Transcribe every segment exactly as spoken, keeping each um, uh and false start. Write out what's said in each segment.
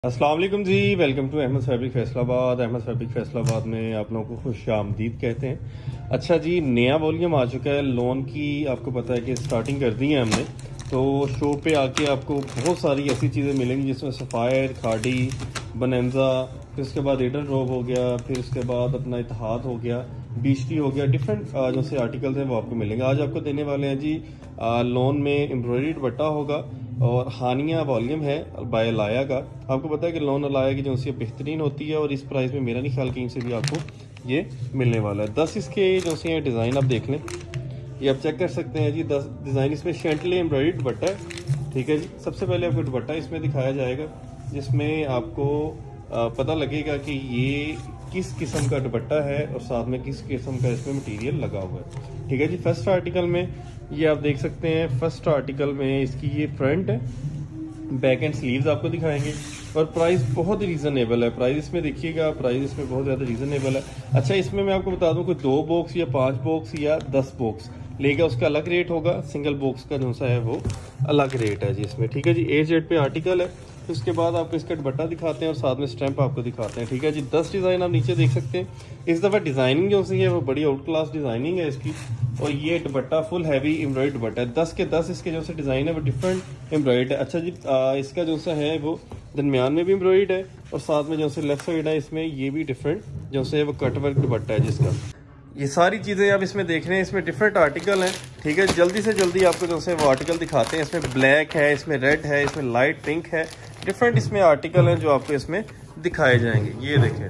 अस्सलाम वालेकुम जी, welcome to Ahmad fabric Faisalabad. Ahmad fabric Faisalabad में आप लोगों को खुश आमदीद कहते हैं। अच्छा जी, नया वॉल्यूम आ चुका है लोन की। आपको पता है कि स्टार्टिंग कर दी है हमने, तो शो पे आके आपको बहुत सारी ऐसी चीज़ें मिलेंगी जिसमें सफ़ायर, खाड़ी, बनंजा, फिर उसके बाद एडल ड्रॉप हो गया, फिर उसके बाद अपना इतिहाद हो गया, बीचटी हो गया। डिफरेंट जो से आर्टिकल्स हैं वो आपको मिलेंगे। आज आपको देने वाले हैं जी आ, लोन में एम्ब्रॉयडरी दुपट्टा होगा और हानिया वॉल्यूम है बाय लाया का। आपको पता है कि लोन लाया की जो सी बेहतरीन होती है और इस प्राइस में मेरा नहीं ख्याल कहीं से भी आपको ये मिलने वाला है। दस इसके जो से डिज़ाइन आप देख लें, ये आप चेक कर सकते हैं जी। दस डिज़ाइन इसमें शेंटली एम्ब्रॉयडरी दुपट्टा है, ठीक है जी। सबसे पहले आपको दुपट्टा इसमें दिखाया जाएगा जिसमें आपको आ, पता लगेगा कि ये किस किस्म का दुपट्टा है और साथ में किस किस्म का इसमें मटेरियल लगा हुआ है, ठीक है जी। फर्स्ट आर्टिकल में ये आप देख सकते हैं, फर्स्ट आर्टिकल में इसकी ये फ्रंट है, बैक एंड स्लीव्स आपको दिखाएंगे और प्राइस बहुत रीजनेबल है। प्राइस इसमें देखिएगा, प्राइस इसमें बहुत ज़्यादा रीजनेबल है। अच्छा, इसमें मैं आपको बता दूं कि दो बॉक्स या पांच बॉक्स या दस बॉक्स लेगा उसका अलग रेट होगा, सिंगल बॉक्स का जो सा है वो अलग रेट है जी इसमें, ठीक है जी। ए जेड पे आर्टिकल है। तो उसके बाद आपको इसका दुपट्टा दिखाते हैं और साथ में स्टैंप आपको दिखाते हैं, ठीक है जी। दस डिज़ाइन आप नीचे देख सकते हैं। इस दफ़ा डिज़ाइनिंग जो सी है वो बड़ी आउट क्लास डिज़ाइनिंग है इसकी, और ये दुपट्टा फुल हैवी एम्ब्रॉयड दुपट्टा है। दस के दस इसके जो से डिज़ाइन है वो डिफरेंट एम्ब्रॉयड है। अच्छा जी, आ, इसका जो सा है वो दरमियान में भी एम्ब्रॉयड है और साथ में जो से लेफ्ट साइड है इसमें ये भी डिफरेंट जो से वो कटवर्क दुपट्टा है जिसका। ये सारी चीज़ें आप इसमें देख रहे हैं, इसमें डिफरेंट आर्टिकल हैं, ठीक है। जल्दी से जल्दी आपको जो से वो आर्टिकल दिखाते हैं। इसमें ब्लैक है, इसमें रेड है, इसमें लाइट पिंक है, डिफरेंट इसमें आर्टिकल हैं जो आपको इसमें दिखाए जाएंगे। ये देखें,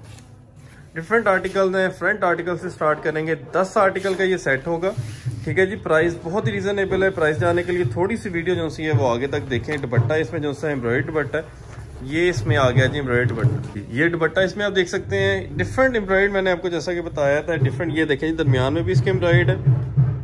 डिफरेंट आर्टिकल हैं। फ्रंट आर्टिकल से स्टार्ट करेंगे, दस आर्टिकल का ये सेट होगा, ठीक है जी। प्राइस बहुत ही रीजनेबल है। प्राइस जाने के लिए थोड़ी सी वीडियो जो सी है वो आगे तक देखें। दुपट्टा इसमें जो सा एम्ब्रॉयड दुपट्टा है, ये इसमें आ गया जी एम्ब्रॉयड दुपट्टा। ये दुपट्टा इसमें आप देख सकते हैं डिफरेंट एम्ब्रॉयड, मैंने आपको जैसा कि बताया था डिफरेंट। ये देखें जी, दरमियान में भी इसके एम्ब्रॉयड है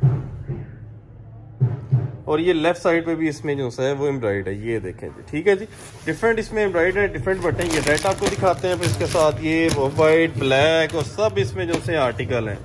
और ये लेफ्ट साइड पे भी इसमें जो सा है वो एम्ब्रॉयड है, ये देखें जी, ठीक है जी। डिफरेंट इसमें एम्ब्रॉयड है, डिफरेंट बटन। ये रेड आपको दिखाते हैं, फिर इसके साथ ये वाइट, ब्लैक और सब इसमें जो से आर्टिकल हैं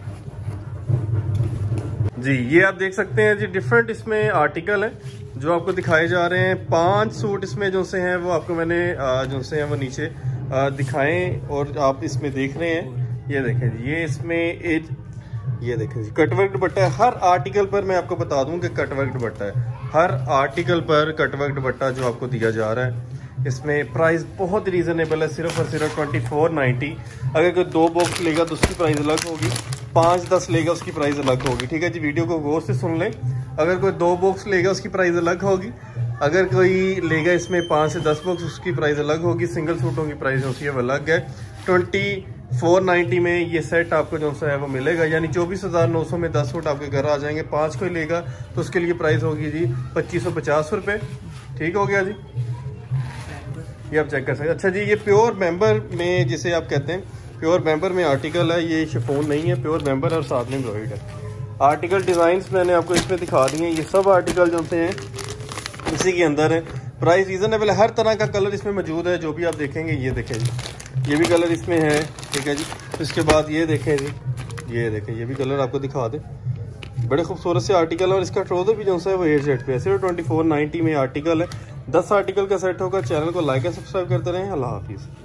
जी। ये आप देख सकते हैं जी, डिफरेंट इसमें आर्टिकल है जो आपको दिखाए जा रहे हैं। पांच सूट इसमें जो से हैं वो आपको मैंने जो से हैं वो नीचे दिखाएं और आप इसमें देख रहे हैं। ये देखें जी, ये इसमें एज, ये देखें जी, कटवर्क दुपट्टा है। हर आर्टिकल पर मैं आपको बता दूं कि कटवर्क दुपट्टा है। हर आर्टिकल पर कटवर्क दुपट्टा जो आपको दिया जा रहा है। इसमें प्राइस बहुत रीजनेबल है, सिर्फ और सिर्फ ट्वेंटी फोर नाइन्टी। अगर कोई दो बॉक्स लेगा तो उसकी प्राइस अलग होगी, पाँच दस लेगा उसकी प्राइस अलग होगी, ठीक है जी। वीडियो को गौर से सुन लें। अगर कोई दो बॉक्स लेगा उसकी प्राइस अलग होगी, अगर कोई लेगा इसमें पाँच से दस बॉक्स उसकी प्राइस अलग होगी। सिंगल सूटों की प्राइस होती है वो अलग है। ट्वेंटी फोर नाइन्टी में ये सेट आपको जो सा है वो मिलेगा, यानी चौबीस हज़ार नौ सौ में दस सूट आपके घर आ जाएंगे। पाँच कोई लेगा तो उसके लिए प्राइस होगी जी पच्चीस सौ पचास रुपये, ठीक हो गया जी। ये आप चेक कर सकते हैं। अच्छा जी, ये प्योर मेंबर में जिसे आप कहते हैं, प्योर मेंबर में आर्टिकल है, ये शिफॉन नहीं है, प्योर मेंबर है और साथ में एम्ब्रॉयड है। आर्टिकल डिज़ाइंस मैंने आपको इसमें दिखा दिए हैं। ये सब आर्टिकल जो से हैं इसी के अंदर है। प्राइस रीजनेबल है। हर तरह का कलर इसमें मौजूद है, जो भी आप देखेंगे। ये देखें जी, ये भी कलर इसमें है, ठीक है जी। इसके बाद ये देखें जी, ये देखें, ये भी कलर आपको दिखा दे। बड़े खूबसूरत से आर्टिकल है और इसका ट्राउजर भी जो सा है वो एयर जेट पे है। सिर्फ ट्वेंटी फोर नाइन्टी में आर्टिकल है। दस आर्टिकल का सेट होगा। चैनल को लाइक एंड सब्सक्राइब करते रहें। अल्लाह हाफिज़।